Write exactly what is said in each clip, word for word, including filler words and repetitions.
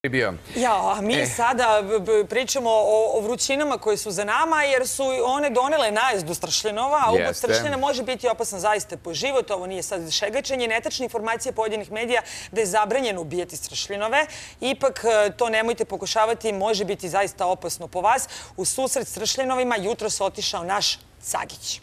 bio. Ja, a mi sada pričamo o vrućinama koje su za nama, jer su one donele najezdu stršljenova, a ubod stršljena može biti opasan zaista po život. Ovo nije sad šegačenje. Netačne informacije pojedinih medija da je zabranjeno ubijati stršljenove. Ipak to nemojte pokušavati, može biti zaista opasno po vas. U susret stršljenovima jutros otišao naš Cagić.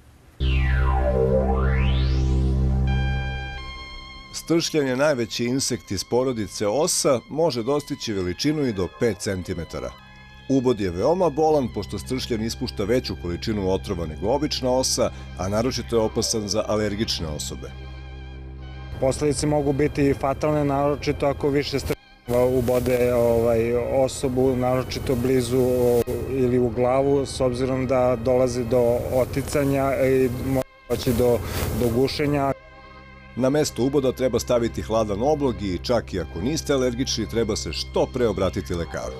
Stršljen je najveći insekt iz porodice osa, može dostići veličinu i do pet centimetara. Ubod je veoma bolan, pošto stršljen ispušta veću količinu otrova nego obična osa, a naročito je opasan za alergične osobe. Posledice mogu biti fatalne, naročito ako više stršljenova ubode osobu, naročito blizu ili u glavu, s obzirom da dolazi do oticanja i može doći do gušenja. Na mesto uboda treba staviti hladan oblog i čak i ako niste alergični, treba se što pre obratiti lekaru.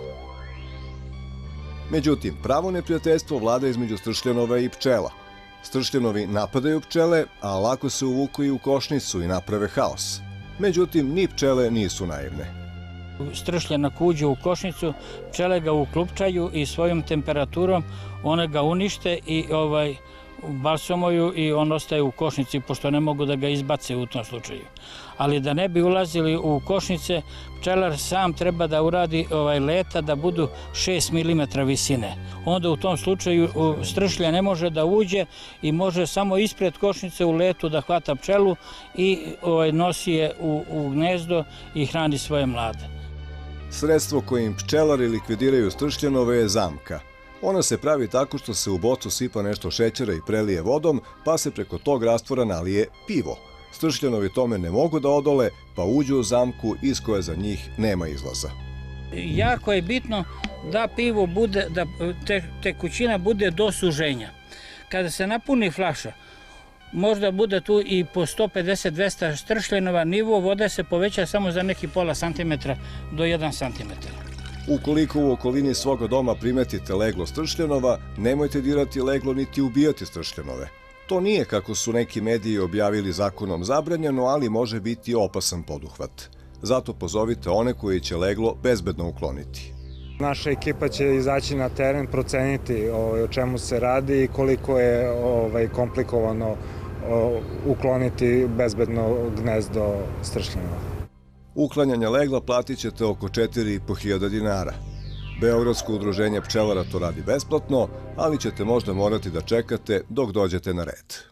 Međutim, pravo neprijateljstvo vlada između stršljenova i pčela. Stršljenovi napadaju pčele, a lako se uvuku i u košnicu i naprave haos. Međutim, ni pčele nisu naivne. Stršljen ako uđe u košnicu, pčele ga uklupčaju i svojom temperaturom one ga unište i ovaj... balsamuju i on ostaje u košnici, pošto ne mogu da ga izbace u tom slučaju. Ali da ne bi ulazili u košnice, pčelar sam treba da uradi leta da budu šest milimetara visine. Onda u tom slučaju stršlja ne može da uđe i može samo ispred košnice u letu da hvata pčelu i nosi je u gnezdo i hrani svoje mlade. Sredstvo kojim pčelari likvidiraju stršljenove je zamka. Ona se pravi tako što se u bocu sipa nešto šećera i prelije vodom, pa se preko tog rastvora nalije pivo. Stršljenovi tome ne mogu da odole, pa uđu u zamku iz koje za njih nema izlaza. Jako je bitno da pivo bude, da tekućina bude do suženja. Kada se napuni flaša, možda bude tu i po sto pedeset do dvesta stršljenova, nivo vode se poveća samo za neki pola santimetra do jedan santimetar. Ukoliko u okolini svoga doma primetite leglo stršljenova, nemojte dirati leglo niti ubijati stršljenove. To nije, kako su neki mediji objavili, zakonom zabranjeno, ali može biti opasan poduhvat. Zato pozovite one koji će leglo bezbedno ukloniti. Naša ekipa će izaći na teren, proceniti o čemu se radi i koliko je komplikovano ukloniti bezbedno gnezdo stršljenova. Uklanjanje legla platit ćete oko četiri i po hiljade dinara. Beogradsko udruženje pčelara to radi besplatno, ali ćete možda morati da čekate dok dođete na red.